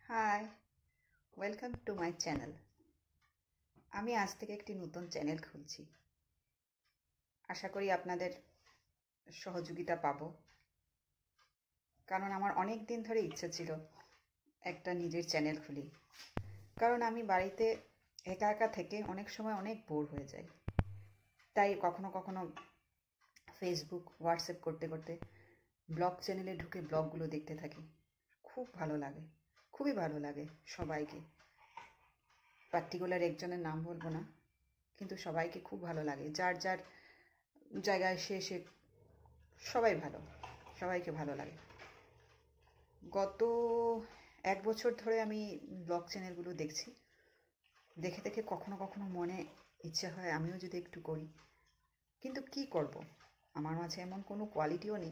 High, welcome to my channel. আমি আজ থেকে একটি নতুন চ্যানেল খুলছি। আশা করি আপনাদের সহযোগিতা পাবো, কারণ আমার অনেক দিন ধরে ইচ্ছে ছিল একটা নিজের চ্যানেল খুলি। কারণ আমি বাড়িতে একা একা থেকে অনেক সময় অনেক বোর হয়ে যাই। তাই কখনো কখনো ফেসবুক, হোয়াটসঅ্যাপ করতে করতে ব্লগ চ্যানেলে ঢুকে ব্লগগুলো দেখতে থাকি। খুব ভালো লাগে, খুবই ভালো লাগে সবাইকে। পার্টিকুলার একজনের নাম বলবো না, কিন্তু সবাইকে খুব ভালো লাগে। যার যার জায়গায় সে সে সবাই ভালো, সবাইকে ভালো লাগে। গত 1 বছর ধরে আমি ব্লগ চ্যানেলগুলো দেখছি। দেখে দেখে কখনো কখনো মনে ইচ্ছে হয় আমিও যদি একটু করি, কিন্তু কি করব, আমার মাঝে এমন কোনো কোয়ালিটিও নেই।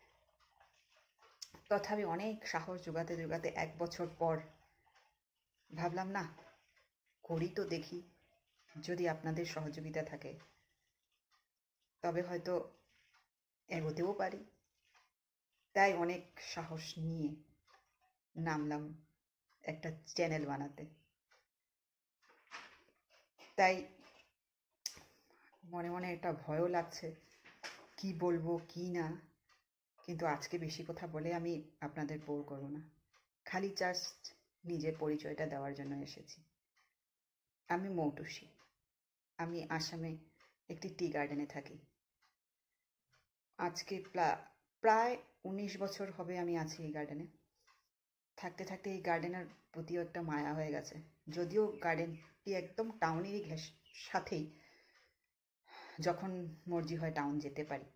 তথাপি অনেক সাহস জোগাতে জোগাতে 1 বছর পর ভাবলাম না, করি তো দেখি, যদি আপনাদের সহযোগিতা থাকে তবে হয়তো এগোতেও পারি। তাই অনেক সাহস নিয়ে নামলাম একটা চ্যানেল বানাতে। তাই মনে মনে একটা ভয়ও লাগছে, কি বলবো কি না। কিন্তু আজকে বেশি কথা বলে আমি আপনাদের বোর করব না, খালি জাস্ট নিজের পরিচয়টা দেওয়ার জন্য এসেছি। আমি মৌটুসী। আমি আসামে একটি টি গার্ডেনে থাকি। আজকে প্রায় 19 বছর হবে আমি আছি এই গার্ডেনে। থাকতে থাকতে এই গার্ডেনের প্রতিও একটা মায়া হয়ে গেছে। যদিও গার্ডেনটি একদম টাউনেরই সাথেই, যখন মর্জি হয় টাউন যেতে পারি,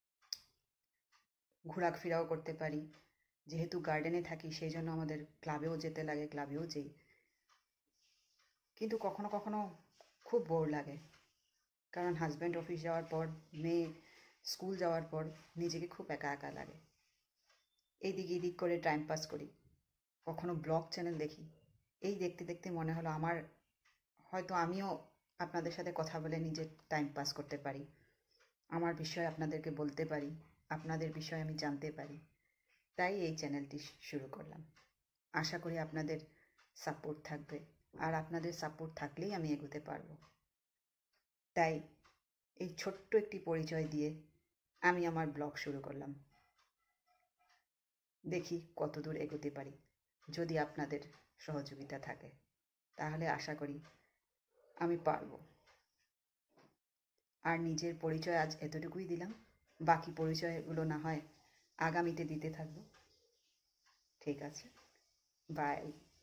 ঘোরাফেরাও করতে পারি। যেহেতু গার্ডেনে থাকি সেই জন্য আমাদের ক্লাবেও যেতে লাগে, ক্লাবেও যাই। কিন্তু কখনো কখনো খুব বোর লাগে, কারণ হাজব্যান্ড অফিস যাওয়ার পর, মেয়ে স্কুল যাওয়ার পর নিজেকে খুব একা একা লাগে। এইদিক এদিক করে টাইম পাস করি, কখনো ব্লগ চ্যানেল দেখি। এই দেখতে দেখতে মনে হলো হয়তো আমিও আপনাদের সাথে কথা বলে নিজের টাইম পাস করতে পারি, আমার বিষয়ে আপনাদেরকে বলতে পারি, আপনাদের বিষয়ে আমি জানতে পারি। তাই এই চ্যানেলটি শুরু করলাম। আশা করি আপনাদের সাপোর্ট থাকবে, আর আপনাদের সাপোর্ট থাকলেই আমি এগোতে পারবো। তাই এই ছোট্ট একটি পরিচয় দিয়ে আমি আমার ব্লগ শুরু করলাম। দেখি কতদূর এগোতে পারি। যদি আপনাদের সহযোগিতা থাকে তাহলে আশা করি আমি পারবো। আর নিজের পরিচয় আজ এতটুকুই দিলাম, বাকি পরিচয়গুলো না হয় আগামীতে দিতে থাকবো। ঠিক আছে, বাই।